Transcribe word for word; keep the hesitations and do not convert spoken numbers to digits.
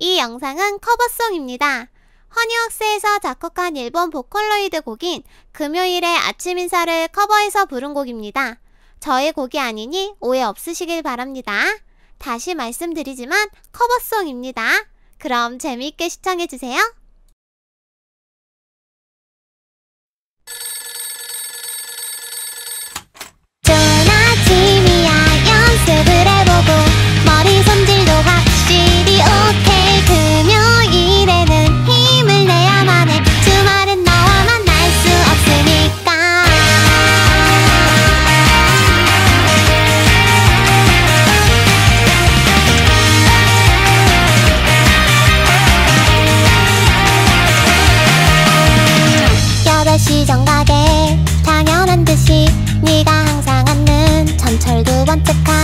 이 영상은 커버송입니다. 허니웍스에서 작곡한 일본 보컬로이드 곡인 금요일의 아침 인사를 커버해서 부른 곡입니다. 저의 곡이 아니니 오해 없으시길 바랍니다. 다시 말씀드리지만 커버송입니다. 그럼 재미있게 시청해주세요. 좋은 아침이야. 연습을 해보고 머리 손질도 확실히 오케이. 금요일에는 힘을 내야만 해. 주말은 너와 만날 수 없으니까. 여덟 시 정각에 당연한 듯이 네가 항상 앉는 전철 두 번째 칸